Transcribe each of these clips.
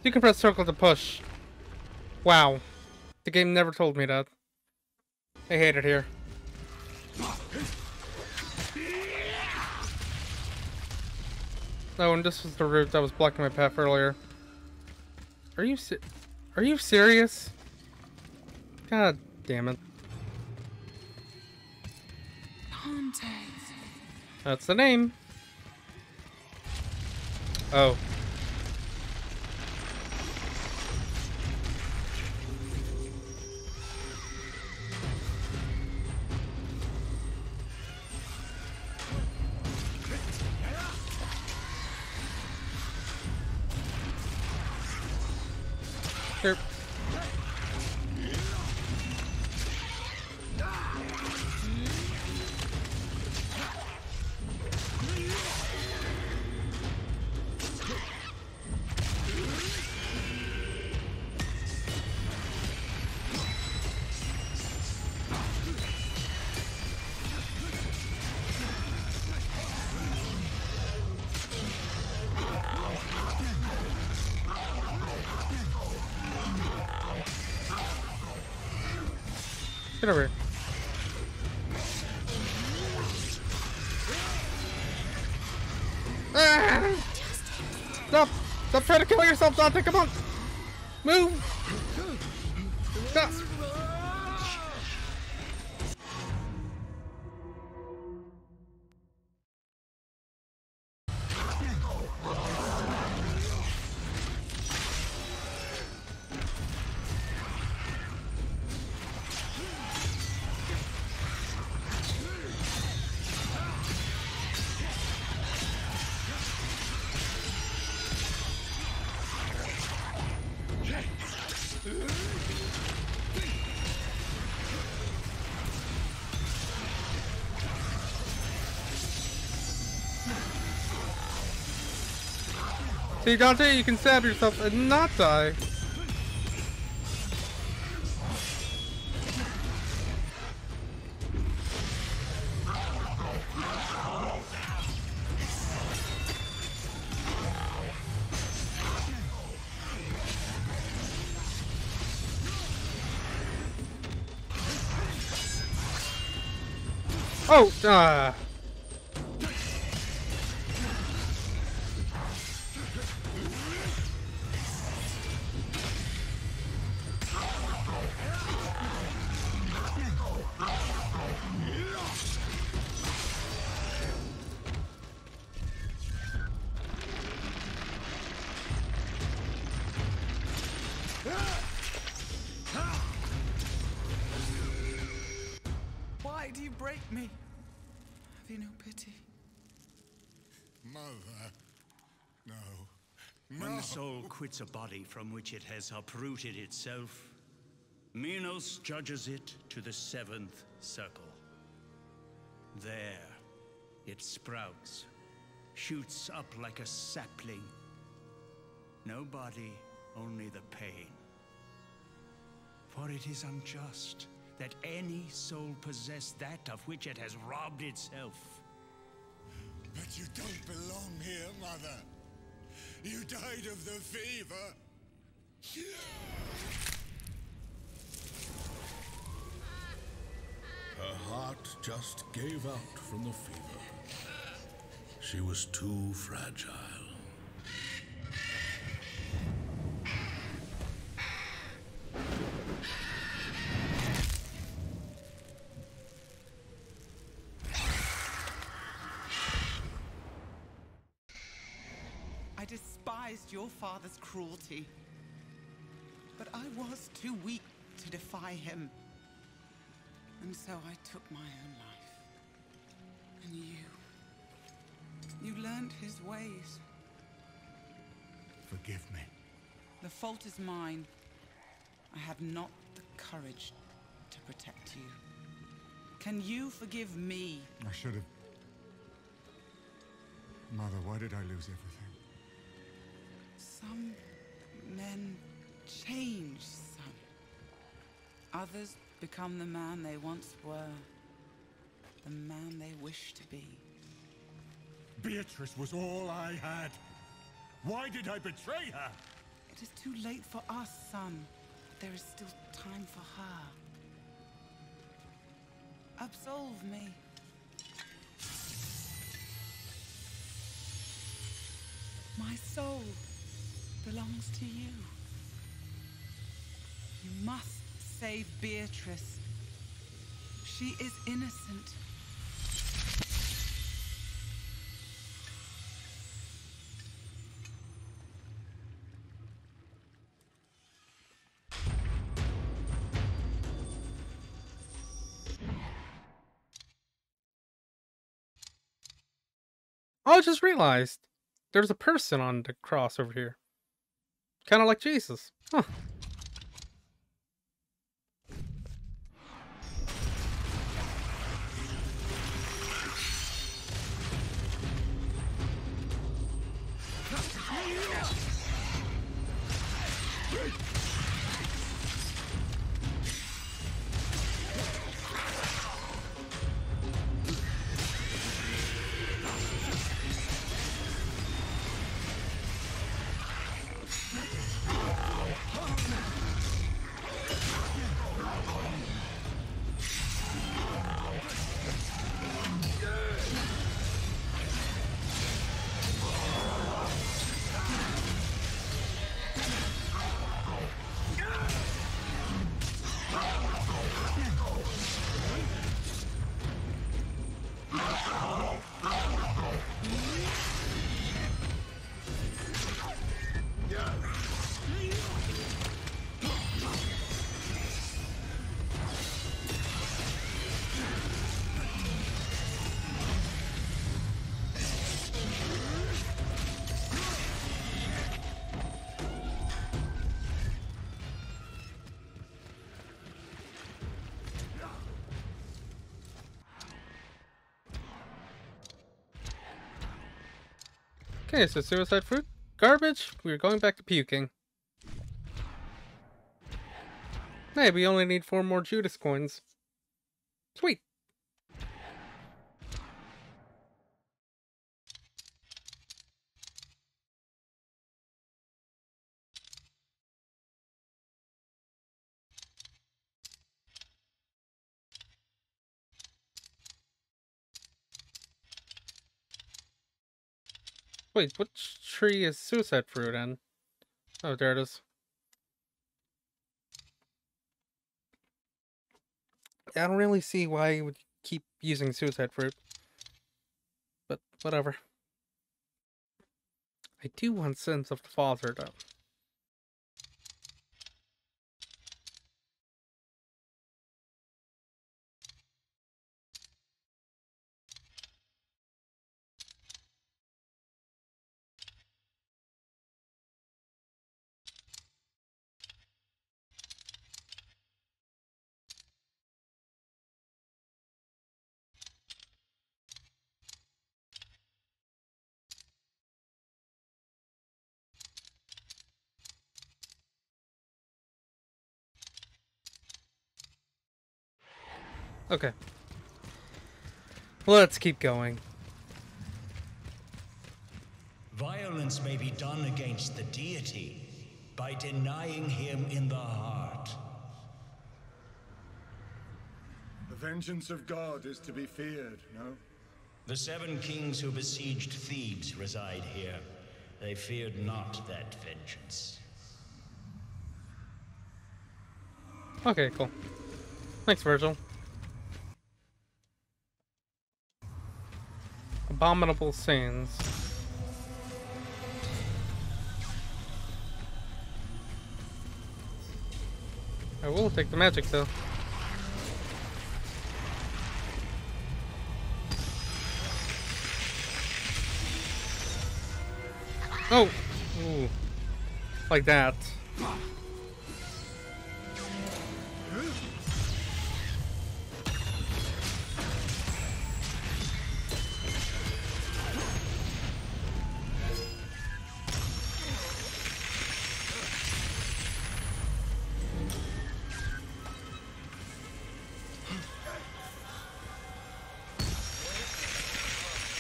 You can press circle to push. Wow. The game never told me that. I hate it here. Oh, and this was the route that was blocking my path earlier. Are you serious? God damn it. That's the name. Oh. Here. Get over here. Ah! Stop! Stop trying to kill yourself, Dante! Come on! Move! Stop! See, Dante, you can stab yourself and not die. Oh, Why do you break me? Have you no pity? Mother. No. When the soul quits a body from which it has uprooted itself, Minos judges it to the seventh circle. There, it sprouts, shoots up like a sapling. No body, only the pain. For it is unjust that any soul possess that of which it has robbed itself. But you don't belong here, Mother. You died of the fever. Her heart just gave out from the fever. She was too fragile. I despised your father's cruelty. But I was too weak to defy him. And so I took my own life. And you learned his ways. Forgive me. The fault is mine. I had not the courage to protect you. Can you forgive me? I should have... Mother, why did I lose everything? Some men change, son. Others become the man they once were. The man they wish to be. Beatrice was all I had. Why did I betray her? It is too late for us, son. There is still time for her. Absolve me. My soul belongs to you. You must save Beatrice. She is innocent. Oh, I just realized there's a person on the cross over here. Kind of like Jesus. Huh. Okay, so suicide fruit? Garbage? We're going back to puking. Hey, we only need 4 more Judas coins. Sweet. Wait, which tree is suicide fruit in? Oh, there it is. I don't really see why you would keep using suicide fruit. But, whatever. I do want Sins of the Father, though. Okay. Let's keep going. Violence may be done against the deity by denying him in the heart. The vengeance of God is to be feared, no? The 7 kings who besieged Thebes reside here. They feared not that vengeance. Okay, cool. Thanks, Virgil. Abominable sins. I will take the magic, though. Oh! Ooh. Like that.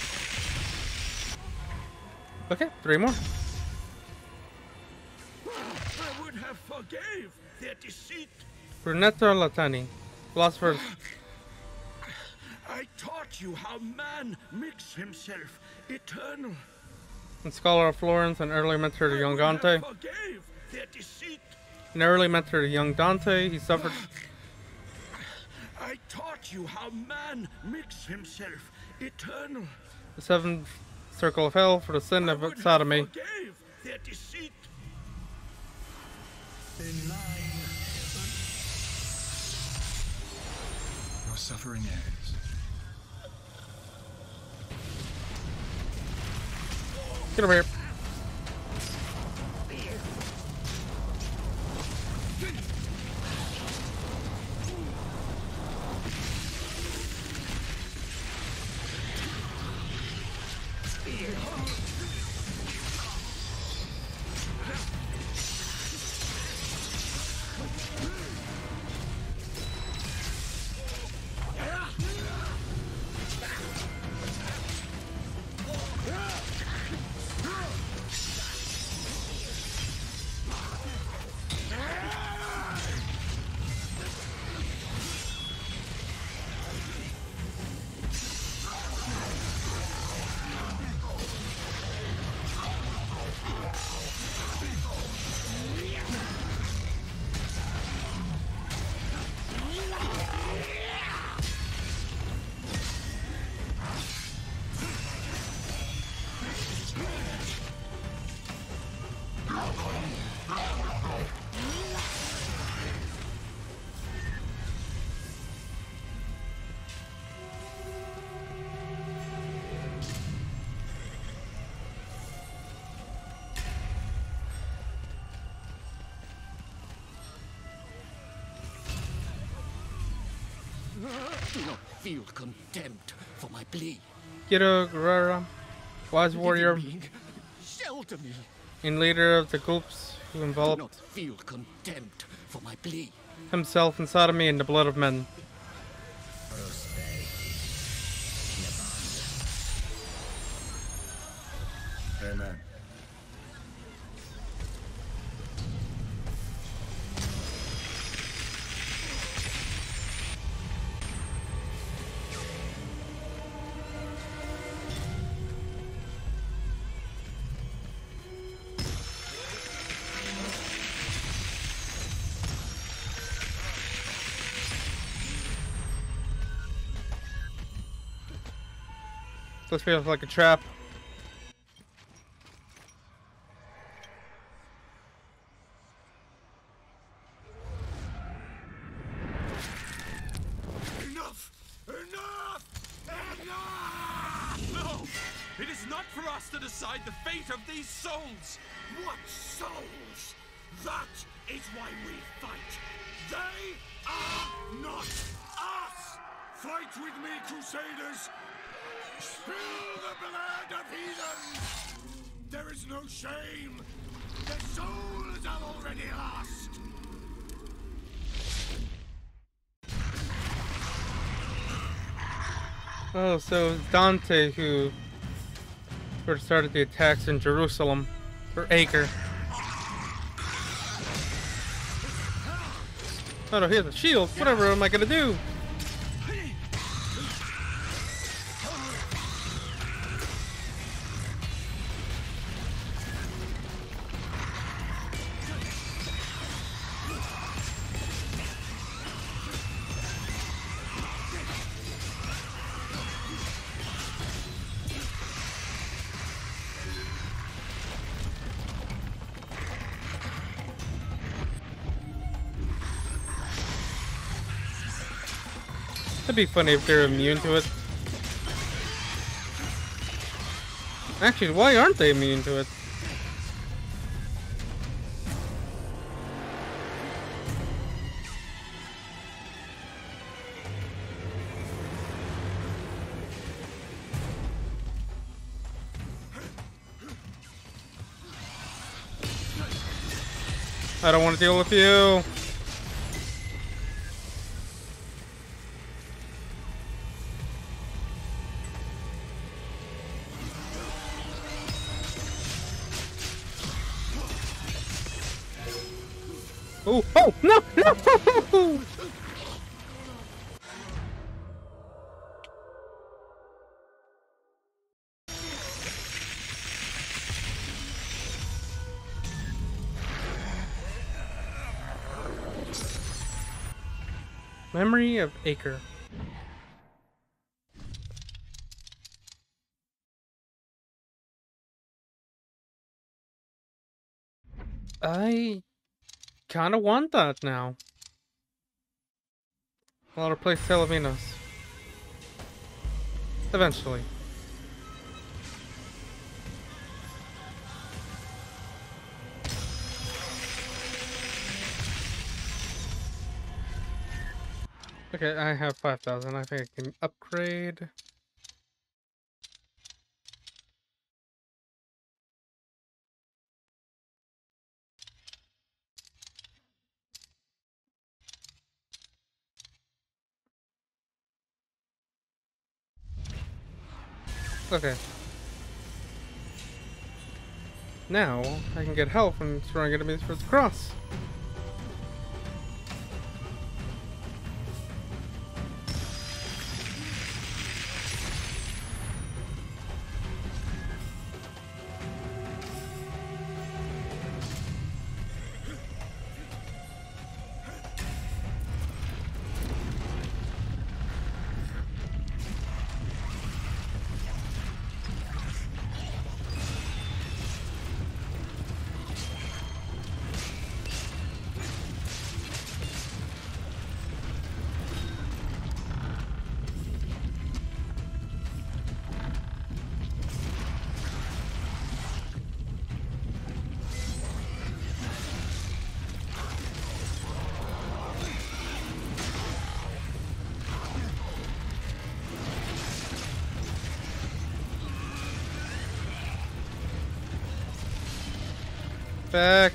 Okay, 3 more. would have forgave their deceit. Brunetto Latani, philosopher. I taught you how man makes himself eternal. And scholar of Florence, an early mentor to young Dante. Forgave their deceit. An early mentor to young Dante, he suffered. I taught you how man makes himself eternal. The seventh circle of hell for the sin of sodomy. Forgave their deceit. In line. Your suffering ends. Get over here. Do not feel contempt for my plea. Giro Guerrera, wise warrior Living being, shelter me. and leader of the groups who Do involved not feel contempt for my plea. himself in sodomy and the blood of men. Amen. This feels like a trap. Enough! Enough! Enough! No! It is not for us to decide the fate of these souls! What souls? That is why we fight. They are not us! Fight with me, Crusaders! Spill the blood of heathens! There is no shame! Their souls are already lost! Oh, so it's Dante who first started the attacks in Jerusalem, or Acre. Oh no, here's a shield. Whatever am I gonna do? That'd be funny if they're immune to it. Actually, why aren't they immune to it? I don't want to deal with you. Oh, oh, no, no! Memory of Acre. I kind of want that now. I'll replace Salavinos. Eventually. Okay, I have 5,000. I think I can upgrade. Okay. Now, I can get help from throwing enemies towards the cross. Back.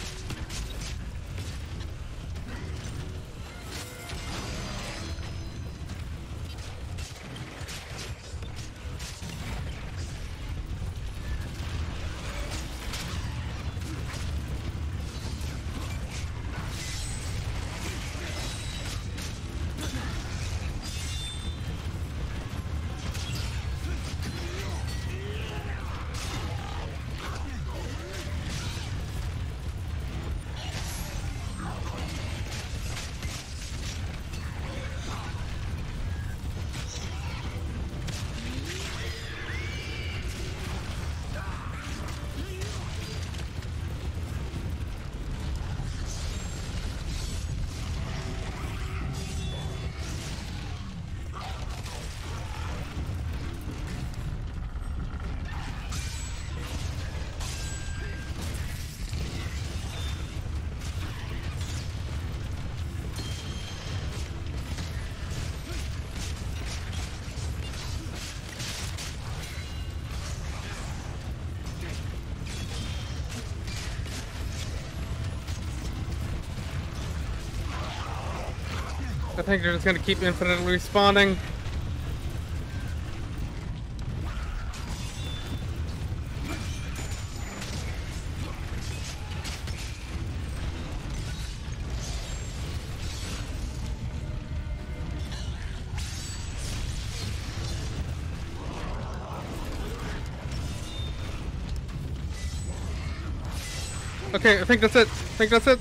I think they're just gonna keep infinitely respawning. Okay, I think that's it. I think that's it.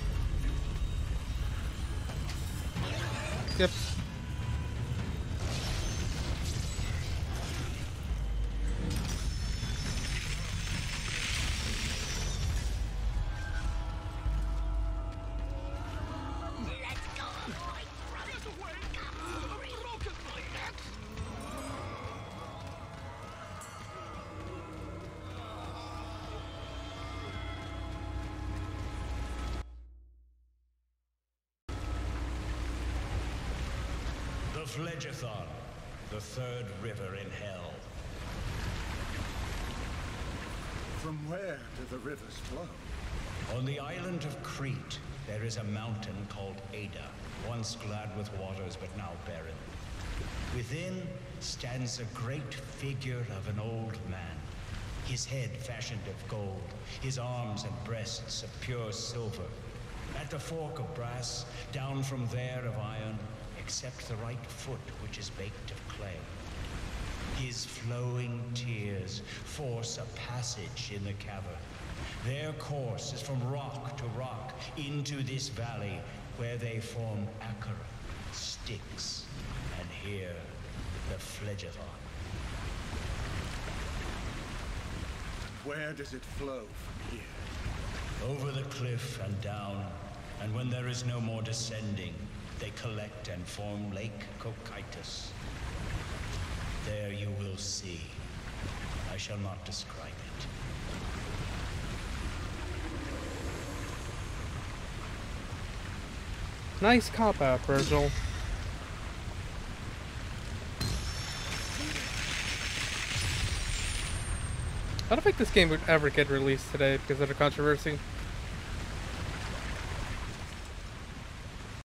Yep. Phlegethon, the third river in hell. From where do the rivers flow? On the island of Crete, there is a mountain called Ada, once glad with waters but now barren. Within stands a great figure of an old man, his head fashioned of gold, his arms and breasts of pure silver, At the fork of brass, down from there of iron, except the right foot which is baked of clay. His flowing tears force a passage in the cavern. Their course is from rock to rock into this valley, where they form Acheron, Styx, and here the Phlegethon. Where does it flow from here? Over the cliff and down, and when there is no more descending, they collect and form Lake Cocytus. There you will see. I shall not describe it. Nice cop-out, Virgil. I don't think this game would ever get released today because of the controversy.